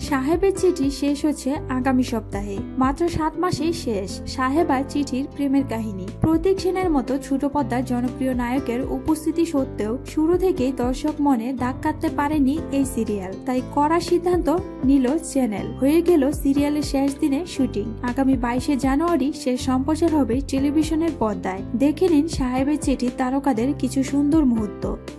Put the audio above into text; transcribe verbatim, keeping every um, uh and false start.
সাহেবের চিঠি শেষ হচ্ছে আগামী সপ্তাহে। মাত্র সাত মাসেই শেষ সাহেব আর চিঠির প্রেমের কাহিনী। প্রতীক সেনের মতো ছোট পর্দার জনপ্রিয় নায়কের উপস্থিতি সত্ত্বেও শুরু থেকেই দর্শক মনে দাগ কাটতে পারেনি এই সিরিয়াল। তাই কড়া সিদ্ধান্ত নিল চ্যানেল। হয়ে গেল সিরিয়ালের শেষ দিনে শুটিং। আগামী বাইশে জানুয়ারি শেষ সম্প্রচার হবে টেলিভিশনের পর্দায়। দেখে নিন সাহেবের চিঠি তারকাদের কিছু সুন্দর মুহূর্ত।